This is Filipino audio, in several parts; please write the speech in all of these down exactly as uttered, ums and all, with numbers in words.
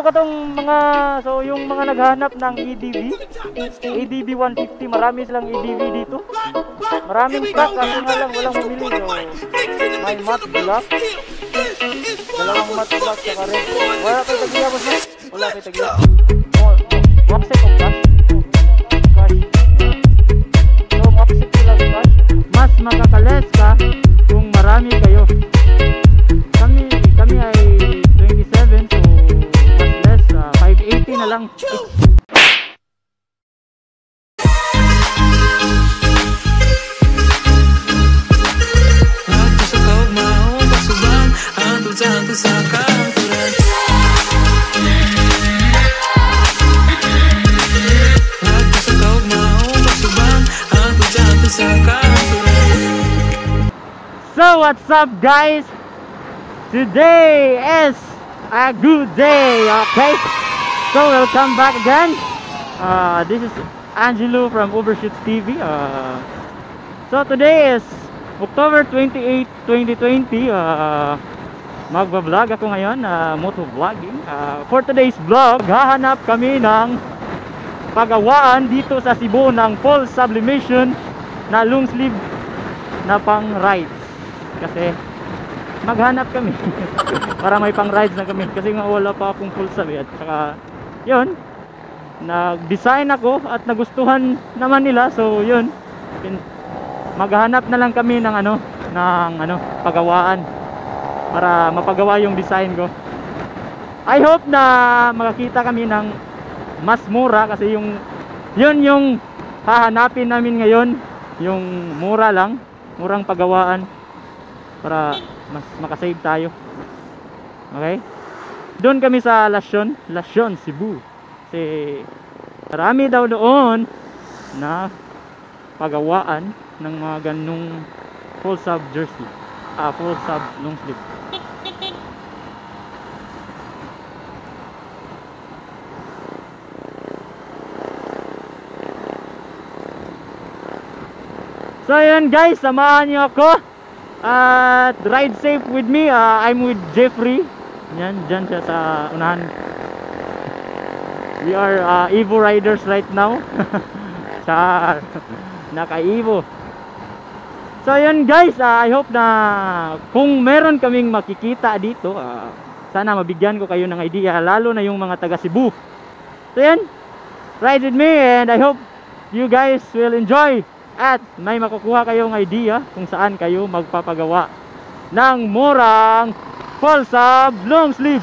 katong mga, so yung mga naghanap ng E D V, E D V one fifty, marami silang E D V dito. Maraming truck, kasi nga lang walang mamili. So, may matte black, dalawang matte black saka red. Wala kayo tagiya boss na? Wala kayo tagiya. Oh, offset of cash. Cash. So, offset ko lang cash. Mas makakalis ka kung marami kayo. Kami, kami ay twenty-seven, so mas less, uh, five eighty na lang. So what's up guys? Today is a good day, okay? So welcome back again. Uh, this is Angelo from Overshoots T V. Uh, so today is October twenty-eighth, twenty twenty. Uh, Magbablog ako ngayon, uh, motovlogging. Uh, for today's vlog, hahanap kami ng pagawaan dito sa Cebu ng full sublimation na long sleeve na pang rides. Kasi maghanap kami para may pang rides na kami, kasi nga wala pa akong full sub. At saka yun, nag-design ako at nagustuhan naman nila, so yun, maghanap na lang kami ng ano, ng ano, pagawaan para mapagawa yung design ko. I hope na makakita kami ng mas mura, kasi yung yun yung hahanapin namin ngayon, yung mura lang, murang pagawaan, para mas makasave tayo. Okay? Doon kami sa Lasyon, Lasyon, Cebu. Kasi marami daw doon na pagawaan ng mga ganung full sub jersey, ah, full sub long sleeve. So yun guys, samahan niyo ako at ride safe with me. uh, I'm with Jeffrey. Yan, dyan siya sa unahan. We are uh, Evo riders right now. Char, naka-Evo. So yun guys, uh, I hope na kung meron kaming makikita dito, uh, sana mabigyan ko kayo ng idea, lalo na yung mga taga Cebu. So yan, ride with me and I hope you guys will enjoy at may makukuha kayong idea kung saan kayo magpapagawa ng murang full sub long sleeve.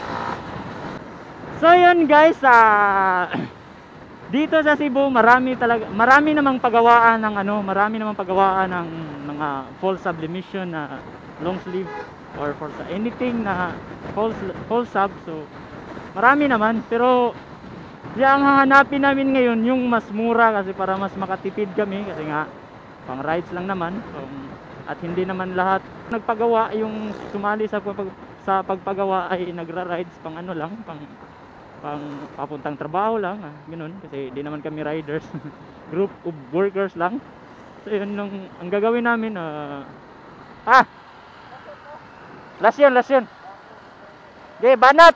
So yun guys, uh, dito sa Cebu marami talaga, marami namang pagawaan ng ano, marami namang pagawaan ng mga full sublimation na long sleeve or for anything na full, full sub. So marami naman, pero yung hahanapin namin ngayon yung mas mura, kasi para mas makatipid kami, kasi nga pang rides lang naman. Um, at hindi naman lahat nagpagawa, yung sumali sa, pag, sa pagpagawa ay nagra-rides pang ano lang, pang, pang papuntang trabaho lang, ah, ganun, kasi hindi naman kami riders. Group of workers lang. So yun, nung, ang gagawin namin, uh, ah last yun, last yun okay, banat.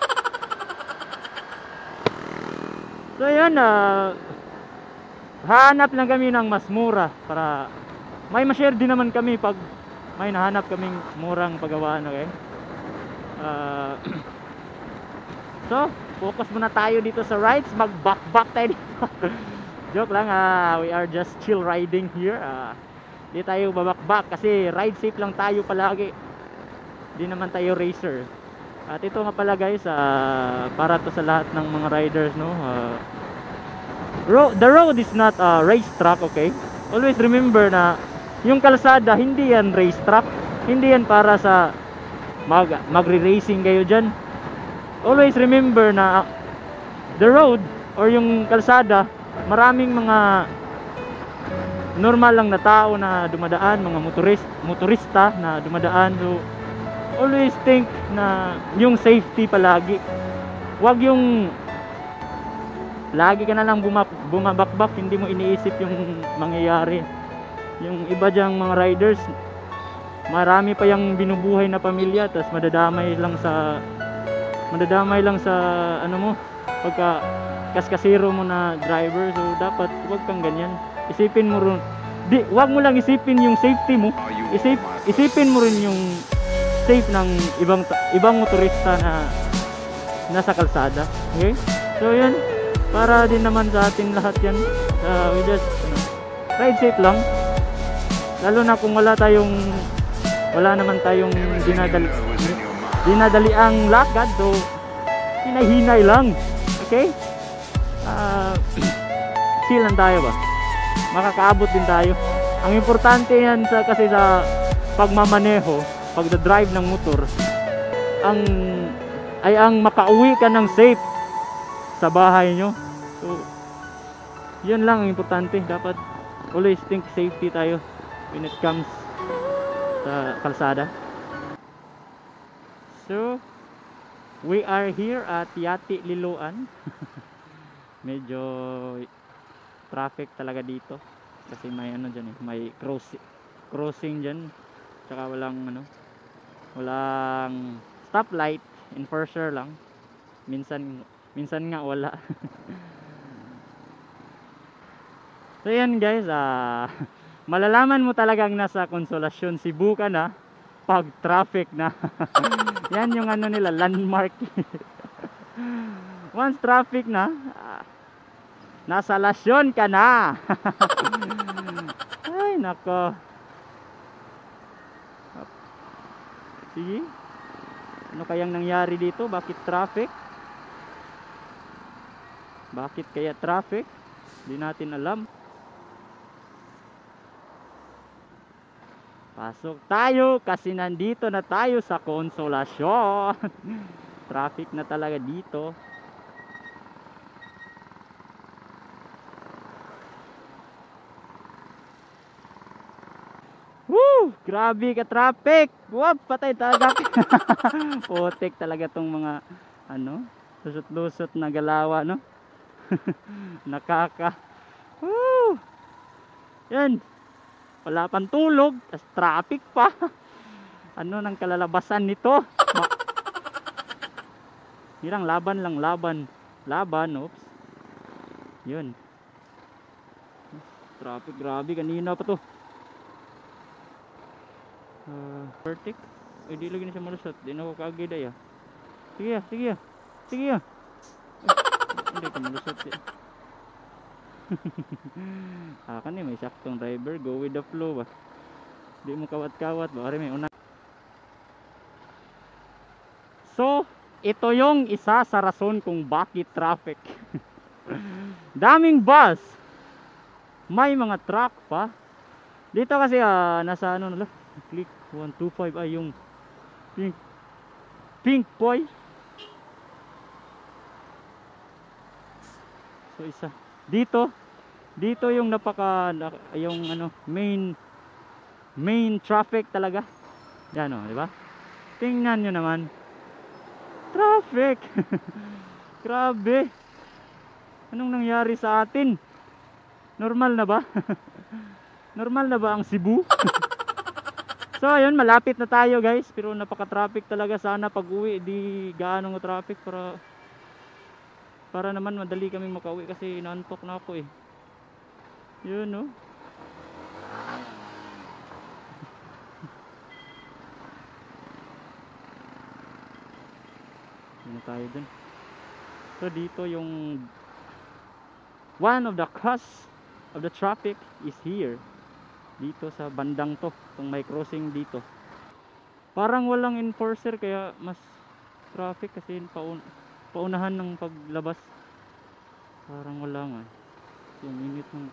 So yan, uh, hanap lang kami ng mas mura para may ma-share din naman kami pag may nahanap kaming murang pagawaan. Okay? Uh, so, focus muna tayo dito sa rides. Mag-back-back tayo dito. Joke lang, uh, we are just chill riding here. Uh, di tayo babak-back kasi ride safe lang tayo palagi. Di naman tayo racer. At ito nga pala guys, uh, para to sa lahat ng mga riders, no. Uh, road, the road is not a racetrack, okay? Always remember na yung kalsada hindi yan racetrack, hindi yan para sa mag magre-racing kayo diyan. Always remember na the road or yung kalsada, maraming mga normal lang na tao na dumadaan, mga motorist, motorista na dumadaan. So always think na yung safety palagi. Wag yung lagi ka na lang bumabakbak, hindi mo iniisip yung mangyayari. Yung iba dyang mga riders, marami pa yung binubuhay na pamilya, tapos madadamay lang sa Madadamay lang sa ano mo pagka kaskasiro mo na driver. So dapat wag kang ganyan. Isipin mo rin, di, wag mo lang isipin yung safety mo. Isip, isipin mo rin yung safe ng ibang ibang motorista na nasa kalsada. Okay? So yun, para din naman sa atin lahat yan. Uh, we just ano, ride safe lang. Lalo na kung wala tayong wala naman tayong dinadali dinadali ang lakad, so hinay-hinay lang. Okay? Uh, chill lang tayo ba? Makakaabot din tayo. Ang importante yan sa, kasi sa pagmamaneho, pagda-drive ng motor, ang ay ang makauwi ka ng safe sa bahay nyo. So yun lang ang importante. Dapat always think safety tayo when it comes sa kalsada. So we are here at Yati Liloan. Medyo traffic talaga dito kasi may ano dyan eh, may cross, crossing dyan, tsaka walang ano, walang stoplight, enforcer lang. Minsan minsan nga wala. So yan guys, ah uh, malalaman mo talagang nasa Consolacion, Cebu ka na pag traffic na. Yan yung ano nila, landmark. Once traffic na, uh, nasa Lasyon ka na. Ay nako. Sige, ano kayang nangyari dito? Bakit traffic? Bakit kaya traffic? Hindi natin alam. Pasok tayo kasi nandito na tayo sa Consolacion. Traffic na talaga dito. Woo! Grabe ka traffic. Wap, patay talaga. Putik talaga tong mga ano, lusot-lusot na galawa, no? Nakaka. Woo! Yan. Wala pang tulog, tas traffic pa. Ano nang kalalabasan nito? Hirang laban lang, laban. Laban, oops. Yun. Traffic, grabe, kanina pa to. Uh, vertic. Eh, di lagi na siya malusot. Di na ako kaagid ay ah. Sige ah, sige ah. Sige ah. Eh, hindi ka malusot eh. Ah, kan may saktong driver, go with the flow ba. Di mo kawat-kawat ba, may una. So, ito yung isa sa rason kung bakit traffic. Daming bus. May mga truck pa. Dito kasi uh, nasa ano na, click one two five ay yung pink pink boy. So isa dito dito yung napaka yung ano main main traffic talaga yan o, di ba? Tingnan nyo naman traffic. Grabe, anong nangyari sa atin? Normal na ba? Normal na ba ang Cebu? So ayun, malapit na tayo guys, pero napaka traffic talaga. Sana pag uwi di gaano ng traffic para para naman madali kami makauwi kasi inaantok na ako eh. Yun no. Ano tayo dun? So dito yung one of the cause of the traffic is here. Dito sa bandang to, itong may crossing dito. Parang walang enforcer kaya mas traffic kasi paun paunahan ng paglabas. Parang wala nga. Yung minute ng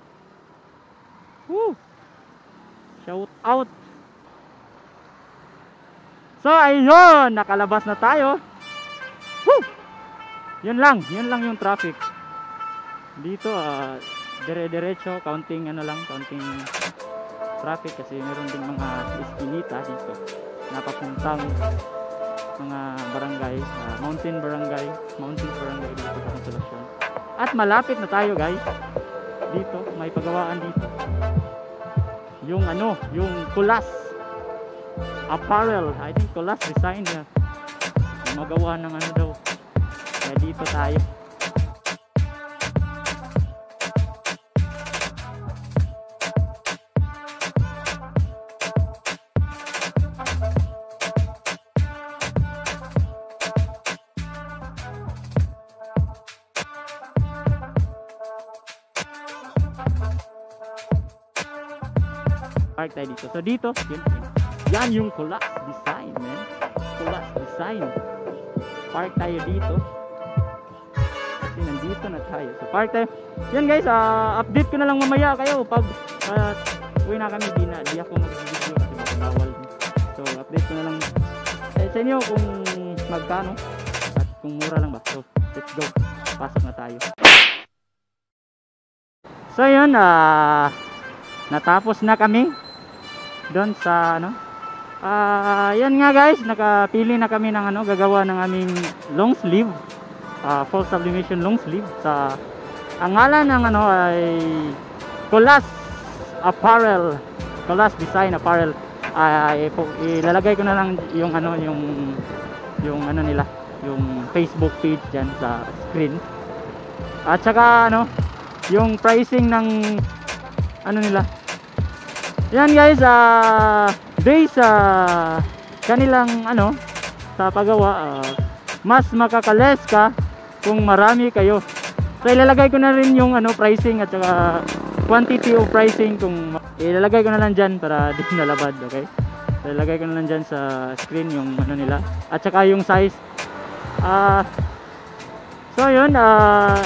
woo! Shout out! So ayun, nakalabas na tayo. Woo! Yun lang, yun lang yung traffic. Dito uh, dire-diretso, counting ano lang, counting traffic kasi meron din mga iskinita dito. Napapuntang mga barangay, uh, mountain barangay, mountain barangay dito sa Consolacion. At malapit na tayo guys. Dito, may pagawaan dito. Yung ano, yung Kulas Apparel, I think Kulas Design. magawa ng ano daw. Kaya dito tayo. Park tayo dito. So dito, yun, yan yung Colas Design, man. Colas Design. Park tayo dito. Kasi nandito na tayo. So park tayo. Yan guys, uh, update ko na lang mamaya kayo pag uh, uwi na kami. Di na, di ako mag-video kasi bawal. So update ko na lang eh, sa inyo kung magkano at kung mura lang ba. So let's go. Pasok na tayo. So yun, uh, natapos na kami doon sa ano. Ah, uh, yan nga guys, nakapili na kami ng ano, gagawa ng aming long sleeve, uh, full sublimation long sleeve sa ang ngalan ng ano ay Colas Apparel, Colas Design Apparel. Ay uh, ilalagay ko na lang yung ano yung yung ano nila, yung Facebook page diyan sa screen. At saka ano, yung pricing ng ano nila. Yan guys, ah uh, based sa uh, kanilang ano sa paggawa, uh, mas makakales ka kung marami kayo. So ilalagay ko na rin yung ano pricing at saka quantity of pricing, kung ilalagay ko na lang diyan para di nalabad, okay? So ilalagay ko na lang diyan sa screen yung ano nila at saka yung size. Ah uh, So yun, ah uh,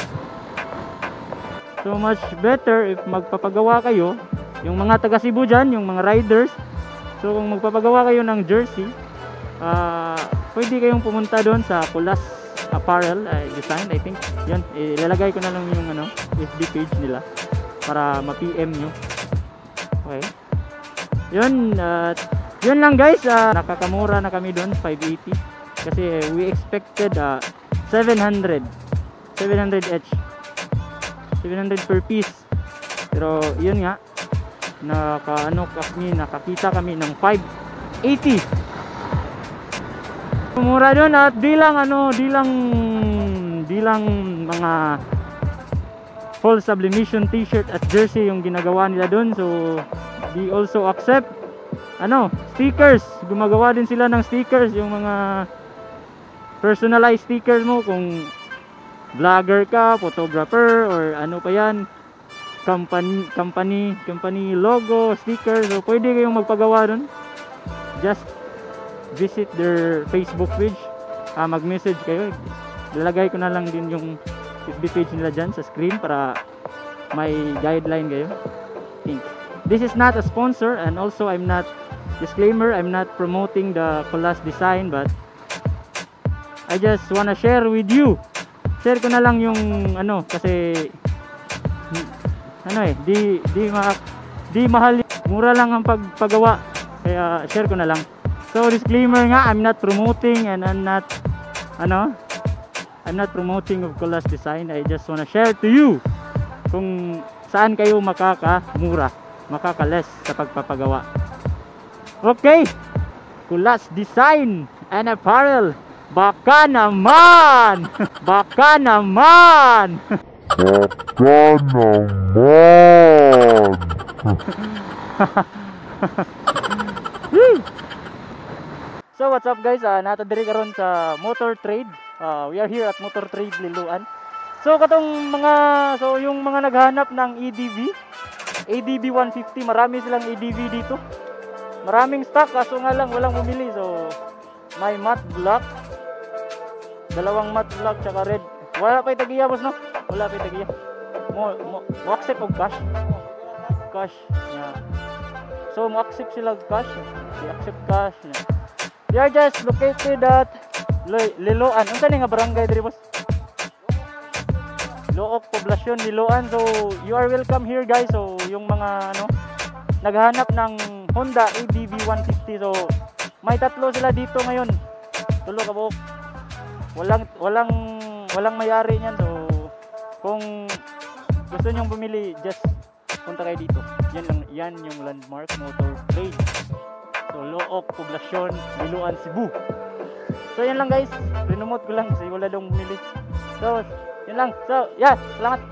so much better if magpapagawa kayo, yung mga taga Cebu dyan, yung mga riders. So kung magpapagawa kayo ng jersey, uh, pwede kayong pumunta doon sa Colas Apparel uh, Design, I think. Yan, ilalagay ko na lang yung ano, F B page nila para ma-P M nyo. Okay. Yun, uh, yun lang guys, uh, nakakamura na kami doon, five eighty. Kasi uh, we expected uh, seven hundred each, seven hundred per piece. Pero yun nga, naka ano kami nakakita kami ng five eighty. Mura doon at di lang ano, di lang di lang mga full sublimation t-shirt at jersey yung ginagawa nila doon. So they also accept ano, stickers. Gumagawa din sila ng stickers, yung mga personalized stickers mo kung vlogger ka, photographer or ano pa yan, company company company logo, sticker. So pwede kayong magpagawa doon. Just visit their Facebook page, uh, mag-message kayo. Lalagay ko na lang din yung F B page nila dyan sa screen para may guideline kayo. Think this is not a sponsor, and also I'm not, disclaimer, I'm not promoting the Colas Design, but I just wanna share with you. Share ko na lang yung ano, kasi ano eh, di di ma di mahal, mura lang ang pagpagawa, kaya share ko na lang. So disclaimer nga, I'm not promoting and I'm not ano I'm not promoting of Colas Design. I just wanna share to you kung saan kayo makakamura, makakales sa pagpapagawa. Okay, Colas Design and Apparel, baka naman baka naman Baka naman. So what's up guys, uh, nata diri karon sa Motor Trade. Uh, we are here at Motor Trade Liloan. So katong mga, so yung mga naghanap ng A D V, A D V one fifty, marami silang A D V dito. Maraming stock, kaso nga lang walang bumili. So may matte black, dalawang matte black tsaka red. Wala pa itagiya boss, no? Wala pa itagiya. Mo mo, mo accept og cash. Cash. Yeah. So mo accept sila og cash. I-accept cash. Yeah. They are just located at Liloan. Unsa ni nga barangay diri boss? Look, Poblacion, Liloan. So you are welcome here guys. So yung mga ano naghahanap ng Honda A D V one fifty, so may tatlo sila dito ngayon. Tulo ka buok. Walang walang walang mayari niyan. So kung gusto niyo bumili, just punta kayo dito. Yan lang, yan yung Landmark Motor Trade. So Look, Poblacion, Liloan, Cebu. So yan lang guys, rinomote ko lang kasi wala daw bumili. So yan lang. So yeah, salamat.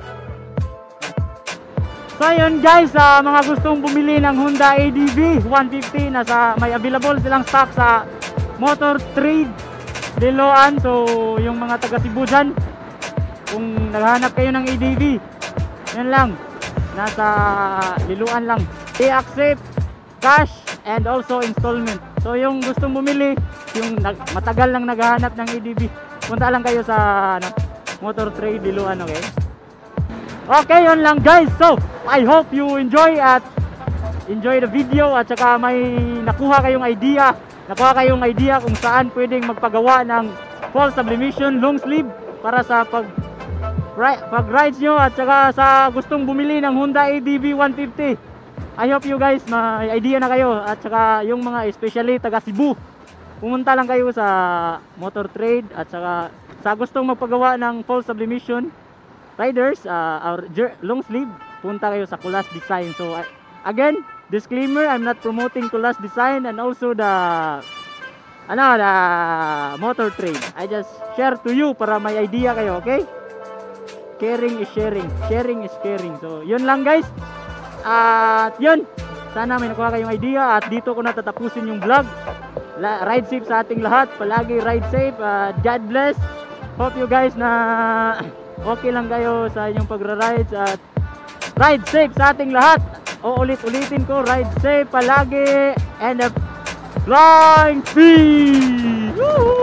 So yun guys, uh, mga gustong bumili ng Honda A D V one fifty, nasa may available silang stock sa Motor Trade Liloan. So yung mga taga Cebu dyan, kung naghahanap kayo ng A D V, yan lang, nasa Liloan lang. They accept cash and also installment. So yung gustong bumili, yung nag, matagal lang naghahanap ng A D V, punta lang kayo sa ano, Motor Trade Liloan, okay? Okay, yun lang guys. So I hope you enjoy at enjoy the video at saka may nakuha kayong idea nakuha kayong idea kung saan pwedeng magpagawa ng full sublimation long sleeve para sa pag pag rides nyo at saka sa gustong bumili ng Honda A D V one fifty. I hope you guys may idea na kayo at saka yung mga especially taga Cebu, pumunta lang kayo sa Motor Trade at saka sa gustong magpagawa ng full sublimation riders uh, or long sleeve, punta kayo sa Kulas Design. So uh, again, disclaimer, I'm not promoting Kulas Design and also the ano, the Motor Trade. I just share to you para may idea kayo, okay? Caring is sharing, sharing is caring. So yun lang guys. At yun, sana may nakuha kayong idea at dito ko na tatapusin yung vlog. La ride safe sa ating lahat, palagi ride safe. uh, God bless. Hope you guys na okay lang kayo sa inyong pagra-rides at ride safe sa ating lahat. O ulit-ulitin ko, ride safe palagi and a flying speed. Woo!